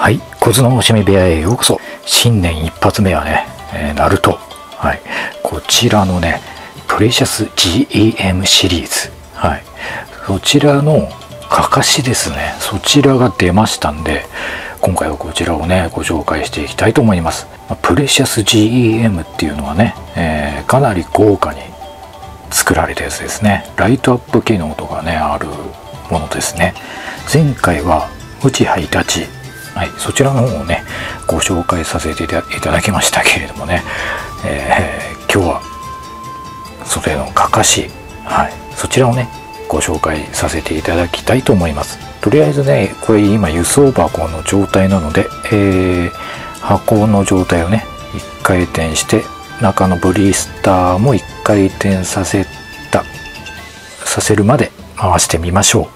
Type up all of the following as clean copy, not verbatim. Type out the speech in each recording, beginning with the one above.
はい、小津の趣味部屋へようこそ。新年一発目はね、ナルト。はい、こちらのね、プレシャス GEM シリーズ。はい、そちらのかかしですね。そちらが出ましたんで、今回はこちらをね、ご紹介していきたいと思います。プレシャス GEM っていうのはね、かなり豪華に作られたやつですね。ライトアップ機能とかね、あるものですね。前回はウチハイタチ。はい、そちらの方をねご紹介させていただきましたけれどもね、今日はそれのかかし、はい、そちらをねご紹介させていただきたいと思います。とりあえずね、これ今輸送箱の状態なので、箱の状態をね1回転して、中のブリスターも1回転させるまで回してみましょう。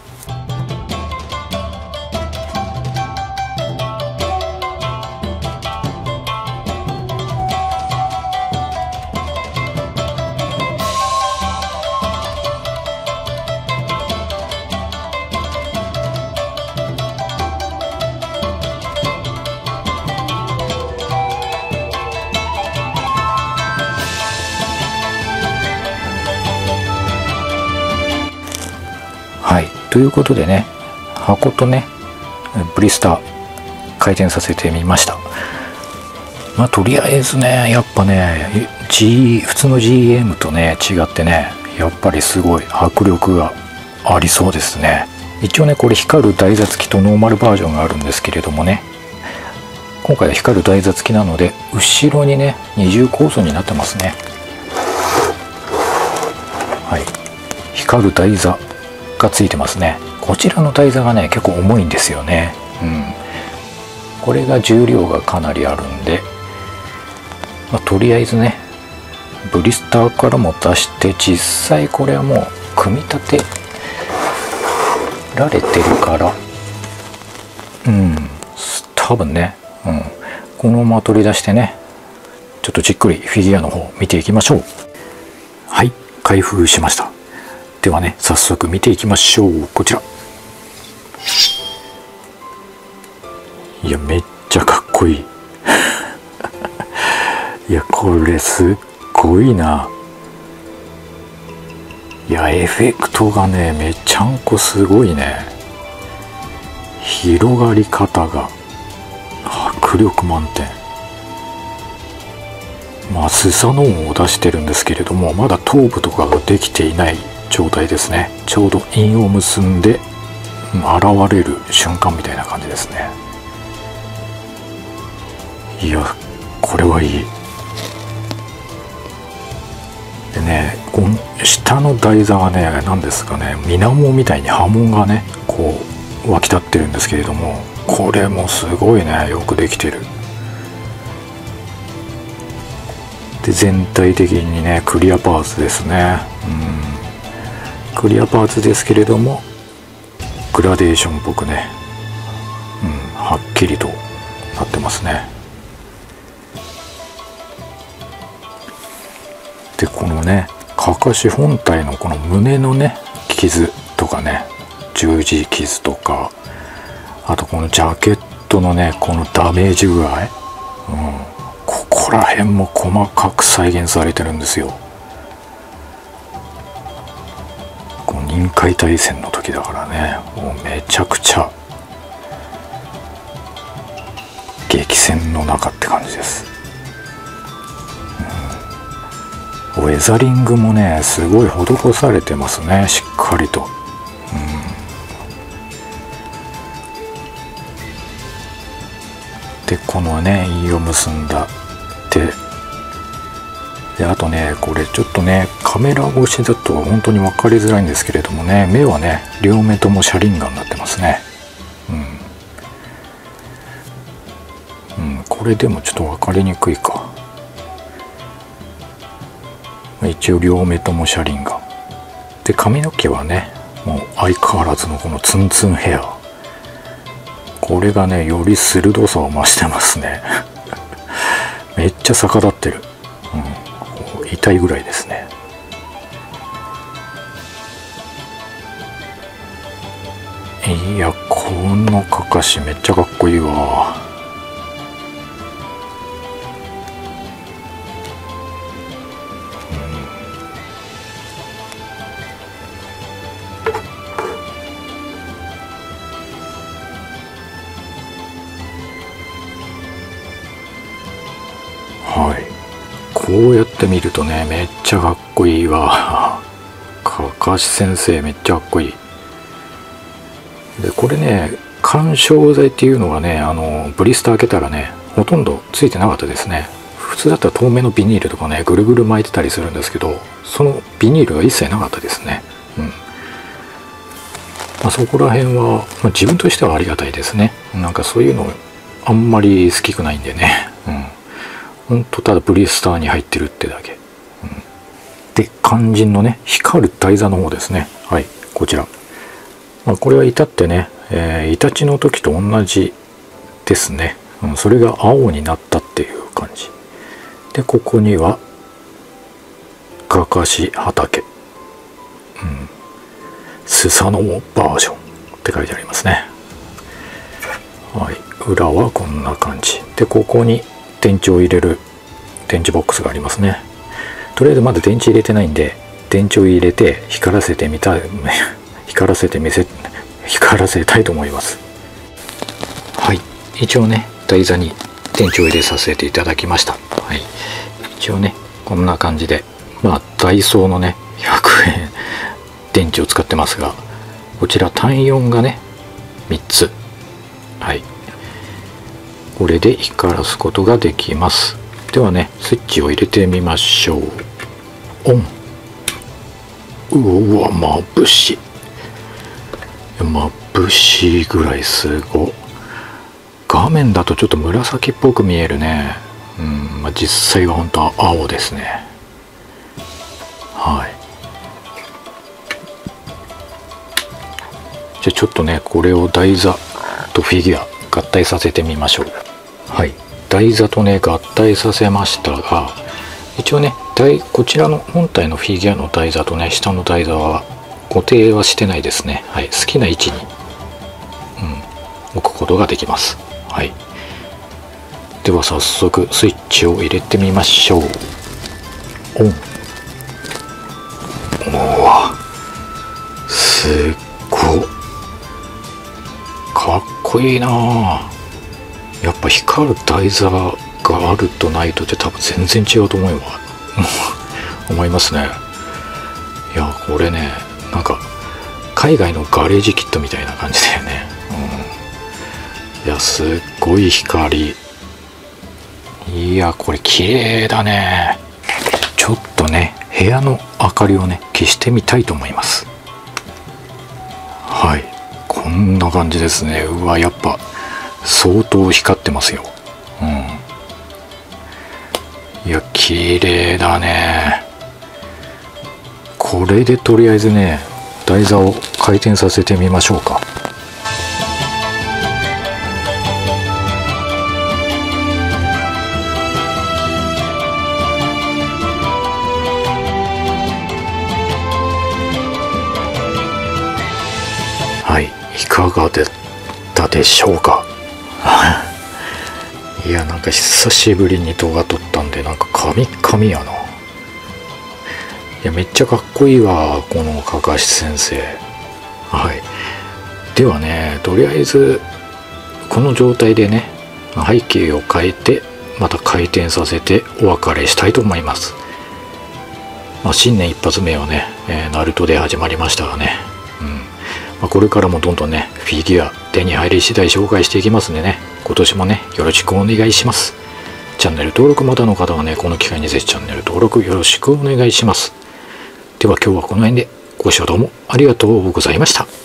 はい、ということでね、箱とねブリスター回転させてみました。とりあえずね、やっぱね、普通の GM とね違ってね、やっぱりすごい迫力がありそうですね。一応ね、これ光る台座付きとノーマルバージョンがあるんですけれどもね、今回は光る台座付きなので後ろにね二重構造になってますね。はい、光る台座がついてますね。こちらの台座がね結構重いんですよね。これが重量がかなりあるんで、とりあえずねブリスターからも出して、実際これはもう組み立てられてるから多分ね、このまま取り出してね、ちょっとじっくりフィギュアの方見ていきましょう。はい、開封しました。ではね、早速見ていきましょう。こちら。いや、めっちゃかっこいい。いや、これすっごいな。いや、エフェクトがね、めちゃんこすごいね。広がり方が迫力満点。スサノオンを出してるんですけれども、まだ頭部とかができていない状態ですね。ちょうど印を結んで現れる瞬間みたいな感じですね。いや、これはいい。でね、この下の台座がね、何ですかね、水面みたいに波紋がねこう湧き立ってるんですけれども、これもすごいね、よくできてる。で、全体的にねクリアパーツですね。クリアパーツですけれどもグラデーションっぽくね、はっきりとなってますね。で、このねかかし本体のこの胸のね傷とかね、十字傷とか、あとこのジャケットのねこのダメージ具合、ここら辺も細かく再現されてるんですよ。臨海大戦の時だからね、もうめちゃくちゃ激戦の中って感じです。ウェザリングもねすごい施されてますね、しっかりと。で、このね印を結んだ手で、あとね、これちょっとねカメラ越しだと本当に分かりづらいんですけれどもね、目はね両目とも車輪ガンになってますね。これでもちょっと分かりにくいか。一応両目とも車輪ガンで、髪の毛はねもう相変わらずのこのツンツンヘア、これがねより鋭さを増してますね。めっちゃ逆立ってる。痛いぐらいですね。 いや、このかかしめっちゃかっこいいわ。はい、こうやって見るとね、めっちゃかっこいいわ。かかし先生めっちゃかっこいい。でこれね、緩衝材っていうのがね、ブリスター開けたらね、ほとんどついてなかったですね。普通だったら透明のビニールとかね、ぐるぐる巻いてたりするんですけど、そのビニールが一切なかったですね。そこら辺は、自分としてはありがたいですね。なんかそういうのあんまり好きくないんでね。ほんとただブリスターに入ってるってだけ。で、肝心のね、光る台座の方ですね。はい、こちら。これは至ってね、イタチの時と同じですね。それが青になったっていう感じ。で、ここには、かかし畑。スサノオバージョンって書いてありますね。はい、裏はこんな感じ。で、ここに電池を入れる電池ボックスがありますね。とりあえずまだ電池入れてないんで、電池を入れて光らせてみたい、光らせたいと思います。はい、一応ね、台座に電池を入れさせていただきました。はい、一応ね、こんな感じで、ダイソーのね、100円電池を使ってますが、こちら単4がね、3つ。はい。これで光らすことができます。ではね、スイッチを入れてみましょう。オン。うわ、眩しい。眩しいぐらいすごい。画面だとちょっと紫っぽく見えるね。実際は本当は青ですね。はい。じゃあちょっとね、これを台座とフィギュア合体させてみましょう。はい、台座とね合体させましたが、一応ね、こちらの本体のフィギュアの台座とね、下の台座は固定はしてないですね。はい、好きな位置に、置くことができます。はい、では早速スイッチを入れてみましょう。オン。うわ、すっごいかっこいいなあ。やっぱ光る台座があるとないとって多分全然違うと思いますね。いや、これね、なんか海外のガレージキットみたいな感じだよね。いや、すっごい光。いや、これ綺麗だね。ちょっとね、部屋の明かりをね消してみたいと思います。はい、こんな感じですね。うわ、やっぱ相当光ってますよ。いや、綺麗だね。これでとりあえずね、台座を回転させてみましょうか。はい、いかがだったでしょうか。いや、なんか久しぶりに動画撮ったんで、なんかカミカミやな。いや、めっちゃかっこいいわ、このかかし先生。はい、ではね、とりあえずこの状態でね、背景を変えてまた回転させてお別れしたいと思います。新年一発目はね、ナルトで始まりましたがね、これからもどんどんね、フィギュア手に入り次第紹介していきますんでね、今年もね、よろしくお願いします。チャンネル登録まだの方はね、この機会にぜひチャンネル登録よろしくお願いします。では今日はこの辺で、ご視聴どうもありがとうございました。